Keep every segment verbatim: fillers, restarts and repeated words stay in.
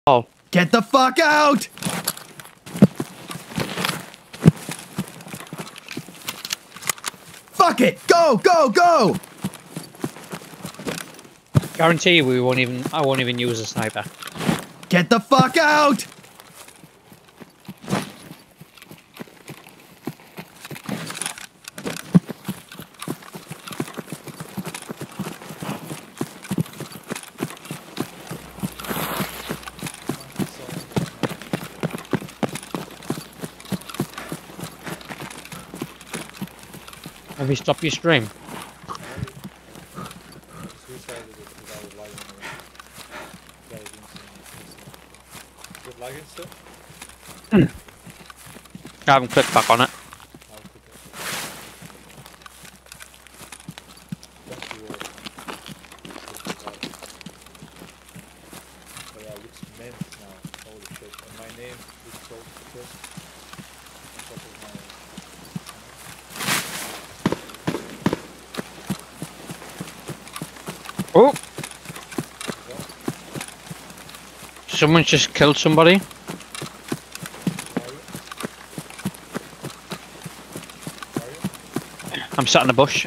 Oh. Get the fuck out! Fuck it! Go, go, go! Guarantee you we won't even, I won't even use a sniper. Get the fuck out! Have you stopped your stream? I haven't clicked back on it. Oh! Someone just killed somebody. I'm sat in a bush.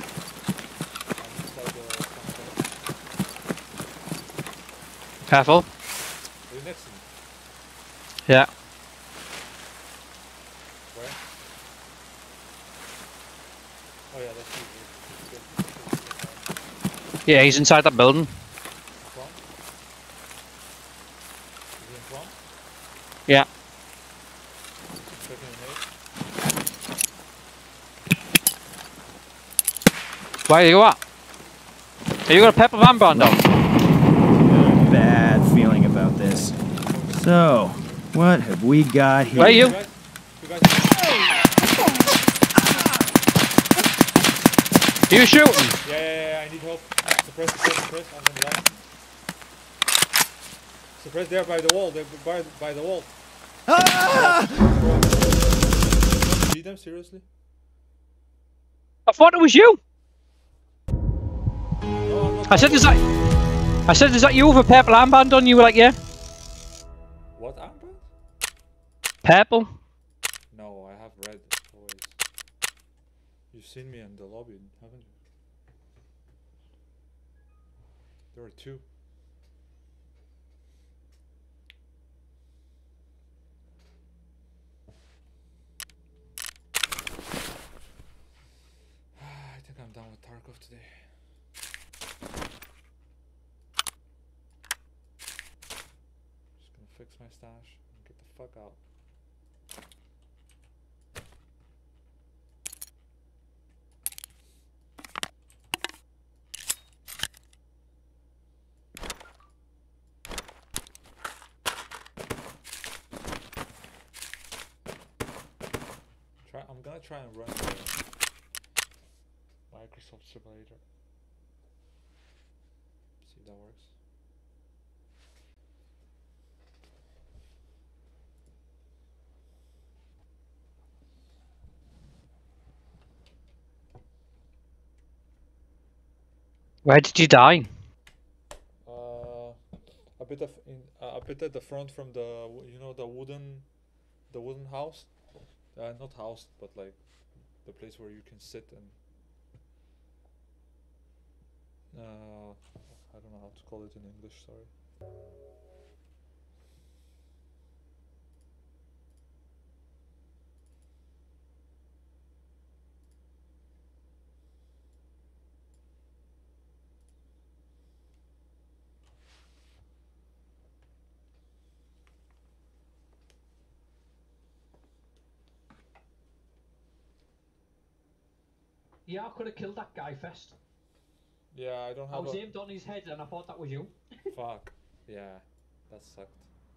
Careful. Yeah. Where? Oh yeah, that's you. Yeah, he's inside that building. Front? Is he in front? Yeah. Where are you at? Are you got a pepper van band on? I have a bad feeling about this. So, what have we got here? Where are you? You guys, you guys... Are you shooting? Yeah, yeah, yeah, I need help. Suppress, suppress, suppress. I'm gonna die. Suppress there by the wall. They're by, by the wall. Ah! See them? Seriously? I thought it was you. No, I said, is that? I said, is that you with a purple armband on? You were like, yeah. What armband? Purple. No, I have red always. You've seen me in the lobby, haven't you? There are two. I think I'm done with Tarkov today. Just gonna fix my stash and get the fuck out. Try, I'm gonna try and run the Microsoft Simulator. See if that works. Where did you die? Uh, a bit of in uh, a bit at the front from the you know the wooden, the wooden house, uh, not house but like the place where you can sit and uh, I don't know how to call it in English. Sorry. Yeah, I could have killed that guy first. Yeah, I don't I have was a aimed on his head and I thought that was you. fuck. Yeah, that sucked.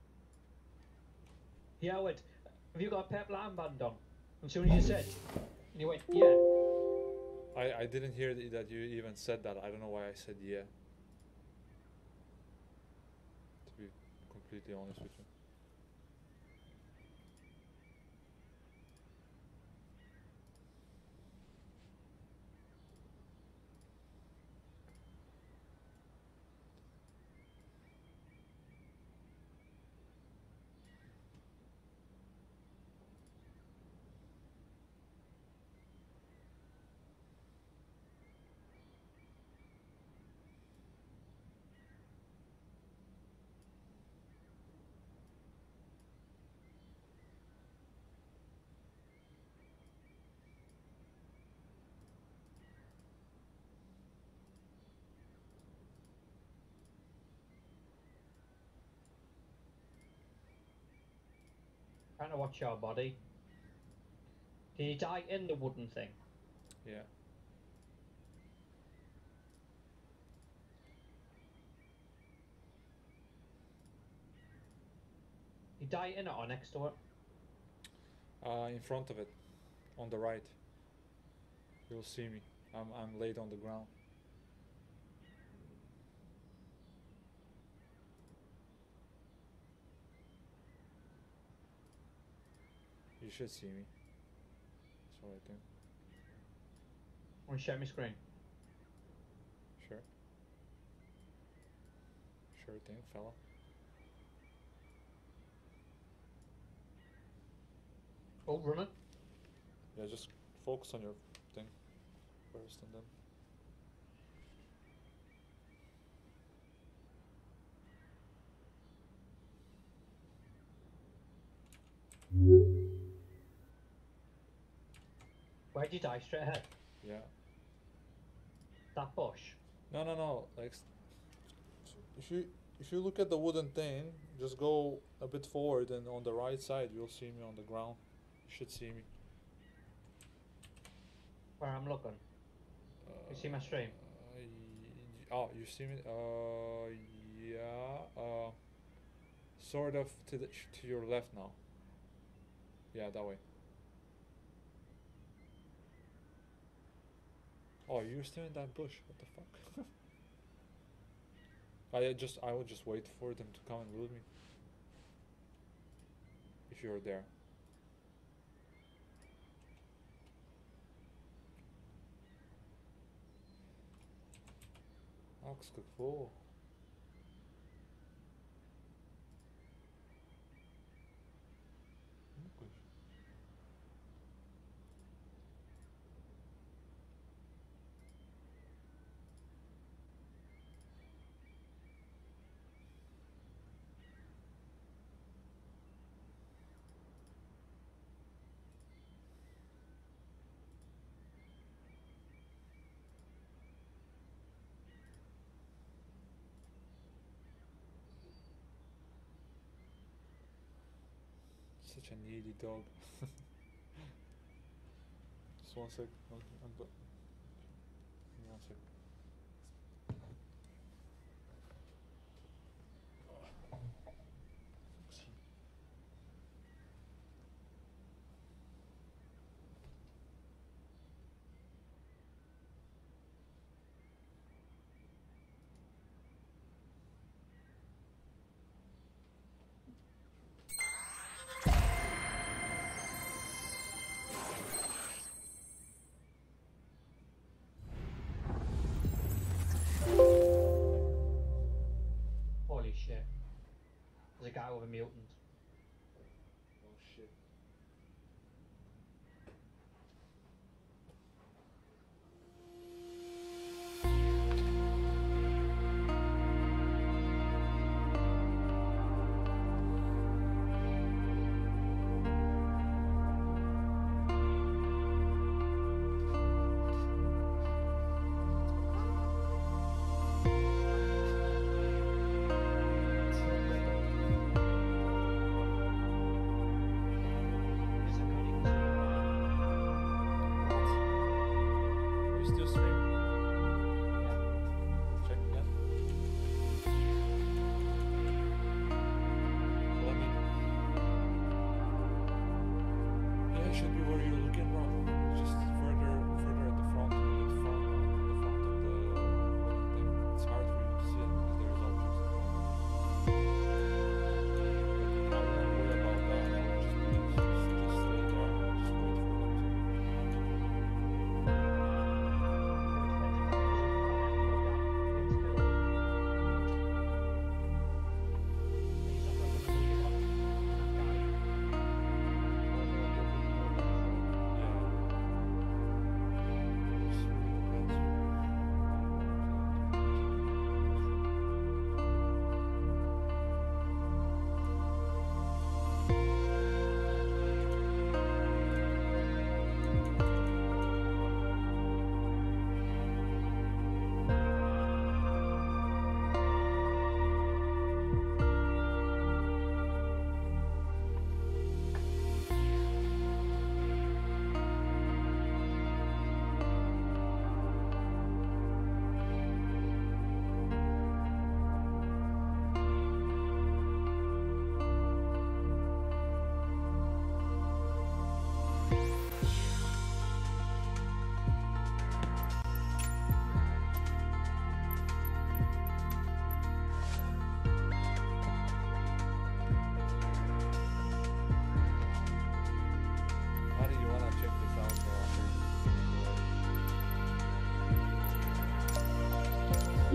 Yeah, I went, have you got a purple armband on? And soon as you said, and you went, yeah. I I didn't hear th that you even said that. I don't know why I said yeah. To be completely honest with you. Trying to watch your body. Did you die in the wooden thing? Yeah. You die in it or next to it? Uh, in front of it, on the right. You'll see me. I'm I'm laid on the ground. You should see me. That's what I think. Want to share my screen? Sure. Sure thing, fella. Oh, running. Yeah, just focus on your thing first and then. Where'd you die? Straight ahead? Yeah. That bush? No, no, no. Like, s- if you if you look at the wooden thing, just go a bit forward, and on the right side, you'll see me on the ground. You should see me. Where I'm looking? You see my stream? Uh, y- oh, you see me? Uh, yeah. Uh, sort of to the sh- to your left now. Yeah, that way. Oh, you're still in that bush. What the fuck? I just I would just wait for them to come and loot me. If you're there. Aks какво? Мукаш. Such a needy dog. Just one sec. I'm, I'm do- Give me one sec. Holy shit. There's a guy with a mutant. Oh shit. Is it coding to, Are you still streaming? uh, yeah. Check again. Well, I mean, yeah, it should be where you're looking, bro. Just further, further at the front, a bit front, uh, the front of the wooden thing. It's hard for you to see it because there's objects in front of you. But I won't worry about that. I will just, be, just, just stay there and just wait for them to. Yeah.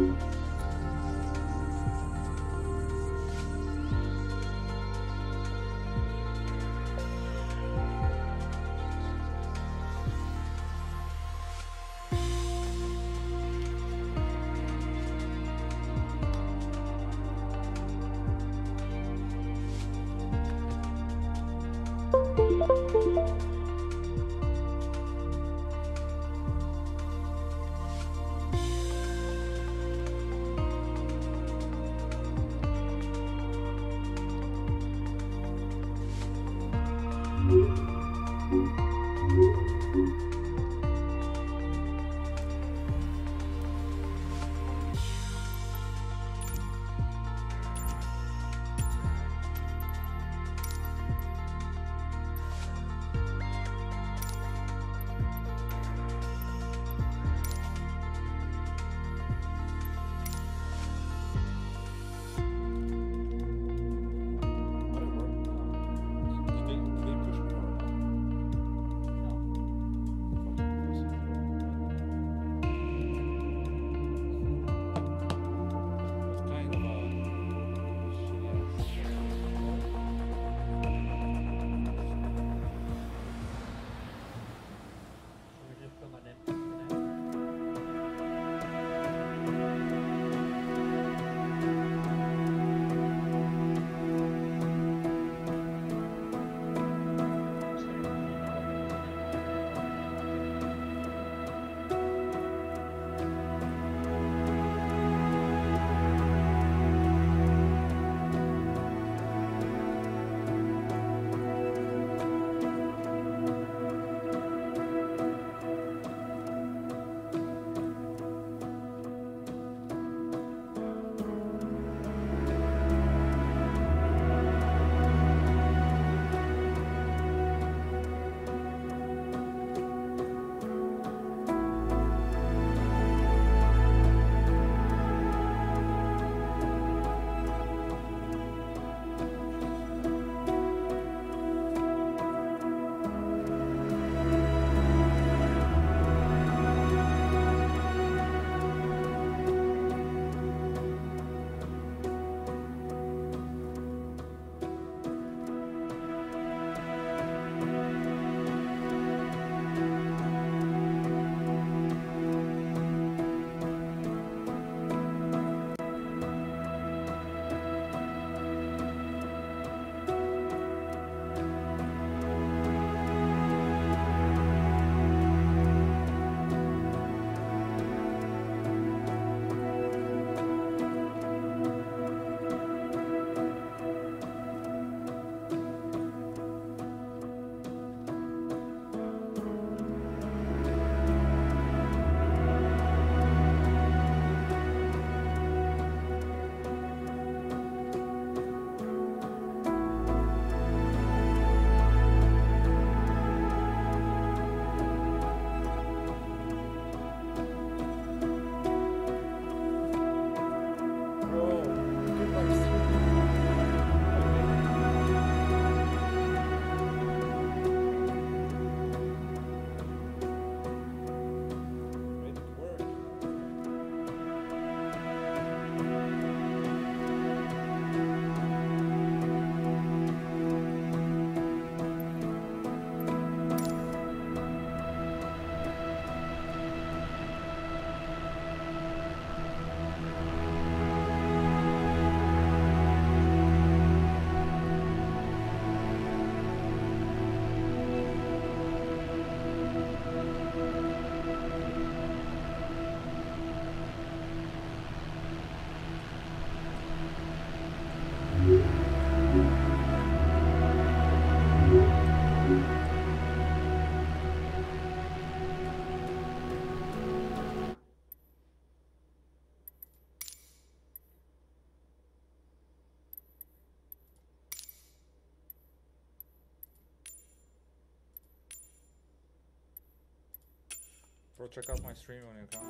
Bro, check out my stream on your account.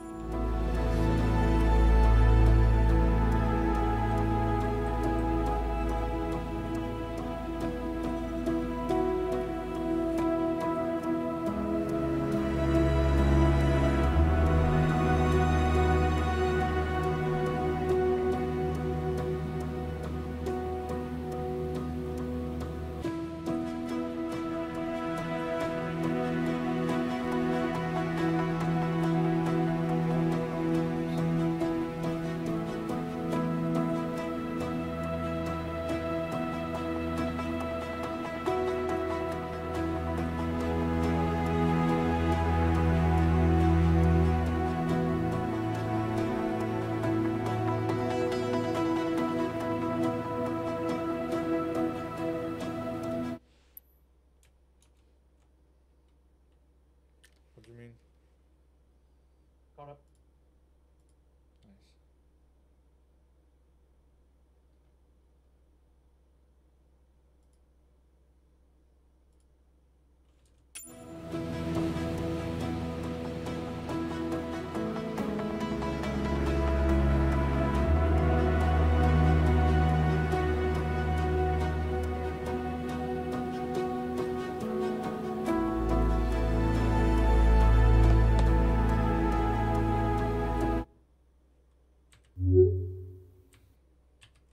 Caught up.